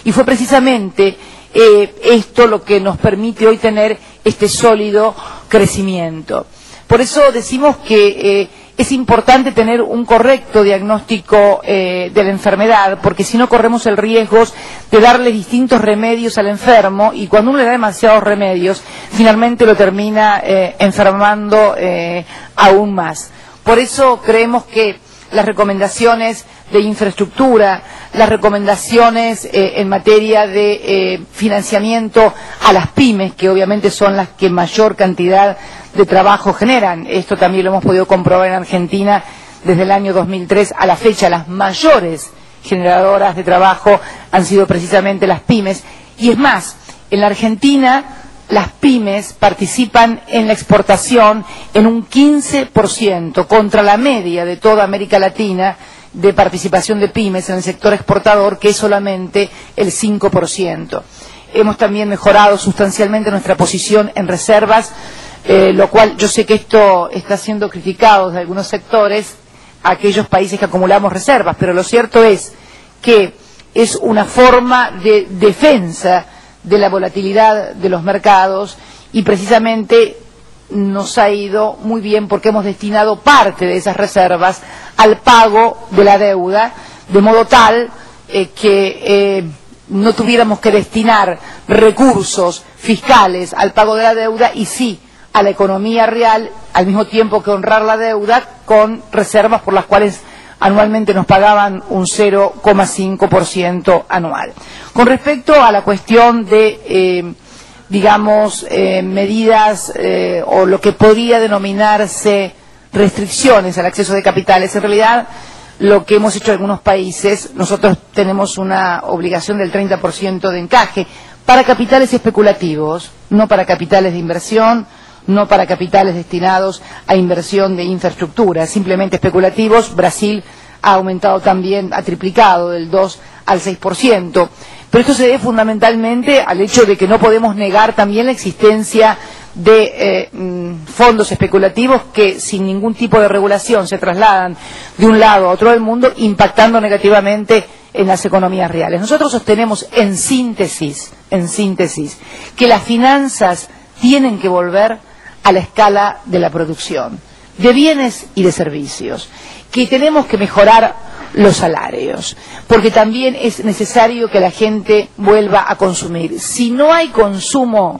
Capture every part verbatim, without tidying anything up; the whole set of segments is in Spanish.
Y fue precisamente eh, esto lo que nos permite hoy tener este sólido crecimiento. Por eso decimos que eh, es importante tener un correcto diagnóstico eh, de la enfermedad, porque si no corremos el riesgo de darle distintos remedios al enfermo, y cuando uno le da demasiados remedios, finalmente lo termina eh, enfermando eh, aún más. Por eso creemos que las recomendaciones de infraestructura, las recomendaciones eh, en materia de eh, financiamiento a las pymes, que obviamente son las que mayor cantidad de trabajo generan. Esto también lo hemos podido comprobar en Argentina desde el año dos mil tres a la fecha. Las mayores generadoras de trabajo han sido precisamente las pymes. Y es más, en la Argentina las pymes participan en la exportación en un quince por ciento contra la media de toda América Latina de participación de pymes en el sector exportador, que es solamente el cinco por ciento. Hemos también mejorado sustancialmente nuestra posición en reservas, eh, lo cual yo sé que esto está siendo criticado de algunos sectores, aquellos países que acumulamos reservas, pero lo cierto es que es una forma de defensa de la volatilidad de los mercados, y precisamente nos ha ido muy bien porque hemos destinado parte de esas reservas al pago de la deuda, de modo tal eh, que eh, no tuviéramos que destinar recursos fiscales al pago de la deuda, y sí a la economía real, al mismo tiempo que honrar la deuda con reservas por las cuales anualmente nos pagaban un cero coma cinco por ciento anual. Con respecto a la cuestión de, eh, digamos, eh, medidas eh, o lo que podría denominarse restricciones al acceso de capitales, en realidad lo que hemos hecho en algunos países, nosotros tenemos una obligación del treinta por ciento de encaje para capitales especulativos, no para capitales de inversión, no para capitales destinados a inversión de infraestructura, simplemente especulativos. Brasil ha aumentado también, ha triplicado del dos al seis por ciento. Pero esto se debe fundamentalmente al hecho de que no podemos negar también la existencia de eh, fondos especulativos que sin ningún tipo de regulación se trasladan de un lado a otro del mundo, impactando negativamente en las economías reales. Nosotros sostenemos en síntesis, en síntesis, que las finanzas tienen que volver a la escala de la producción, de bienes y de servicios, que tenemos que mejorar los salarios, porque también es necesario que la gente vuelva a consumir. Si no hay consumo,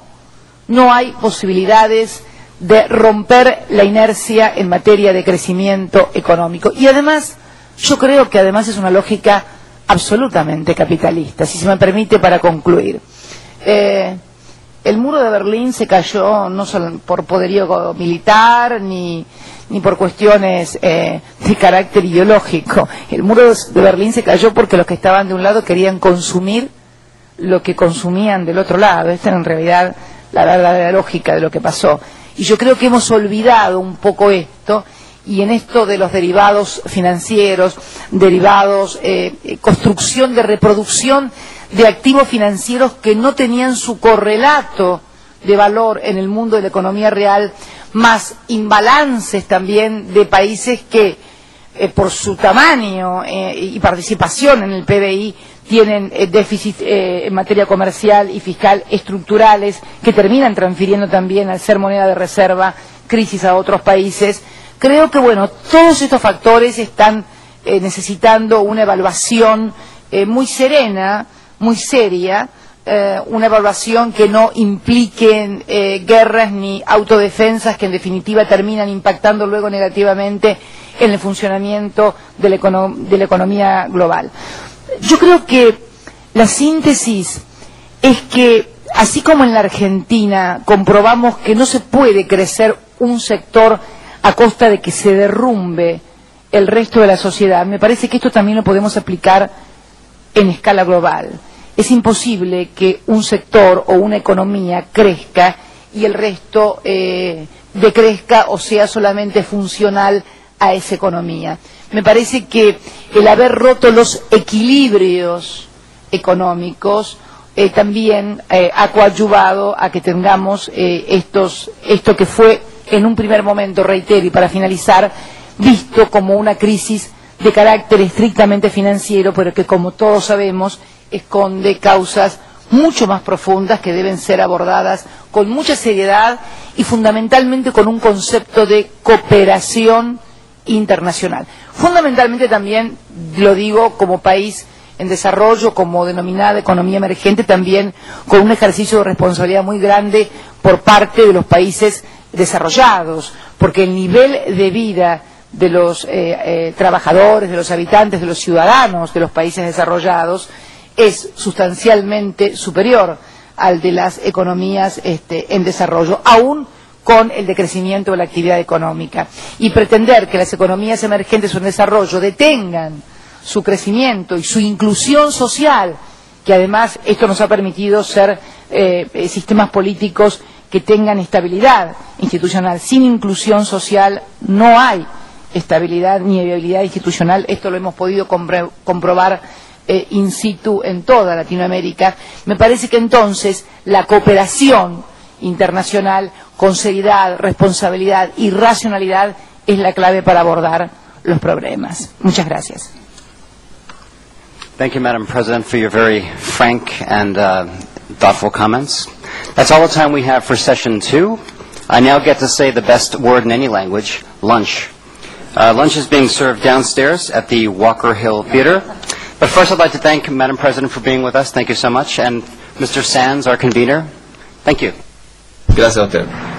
no hay posibilidades de romper la inercia en materia de crecimiento económico. Y además, yo creo que además es una lógica absolutamente capitalista, si se me permite, para concluir. Eh, El muro de Berlín se cayó no solo por poderío militar ni, ni por cuestiones eh, de carácter ideológico. El muro de Berlín se cayó porque los que estaban de un lado querían consumir lo que consumían del otro lado. Esta era en realidad la verdadera lógica de lo que pasó. Y yo creo que hemos olvidado un poco esto, y en esto de los derivados financieros, derivados, eh, construcción de reproducción de activos financieros que no tenían su correlato de valor en el mundo de la economía real, más imbalances también de países que eh, por su tamaño eh, y participación en el P B I tienen eh, déficit eh, en materia comercial y fiscal estructurales que terminan transfiriendo también, al ser moneda de reserva, crisis a otros países. Creo que, bueno, todos estos factores están eh, necesitando una evaluación eh, muy serena, muy seria, eh, una evaluación que no implique eh, guerras ni autodefensas que en definitiva terminan impactando luego negativamente en el funcionamiento de la, econo de la economía global. Yo creo que la síntesis es que, así como en la Argentina comprobamos que no se puede crecer un sector a costa de que se derrumbe el resto de la sociedad, me parece que esto también lo podemos aplicar en escala global. Es imposible que un sector o una economía crezca y el resto eh, decrezca o sea solamente funcional a esa economía. Me parece que el haber roto los equilibrios económicos eh, también eh, ha coadyuvado a que tengamos eh, estos, esto que fue en un primer momento, reitero, y para finalizar, visto como una crisis de carácter estrictamente financiero, pero que, como todos sabemos, esconde causas mucho más profundas que deben ser abordadas con mucha seriedad y fundamentalmente con un concepto de cooperación internacional. Fundamentalmente también, lo digo, como país en desarrollo, como denominada economía emergente, también con un ejercicio de responsabilidad muy grande por parte de los países desarrollados, porque el nivel de vida de los eh, eh, trabajadores, de los habitantes, de los ciudadanos de los países desarrollados es sustancialmente superior al de las economías este, en desarrollo, aún con el decrecimiento de la actividad económica. Y pretender que las economías emergentes o en desarrollo detengan su crecimiento y su inclusión social, que además esto nos ha permitido ser eh, sistemas políticos que tengan estabilidad institucional. Sin inclusión social no hay estabilidad ni viabilidad institucional. Esto lo hemos podido compro comprobar eh, in situ en toda Latinoamérica. Me parece que entonces la cooperación internacional con seriedad, responsabilidad y racionalidad es la clave para abordar los problemas. Muchas gracias. Thank you, Madam President, for your very frank and uh, thoughtful comments. That's all the time we have for session two. I now get to say the best word in any language, lunch. Uh, lunch is being served downstairs at the Walker Hill Theater. But first I'd like to thank Madam President for being with us. Thank you so much. And Mister Sands, our convener, thank you. Gracias a usted.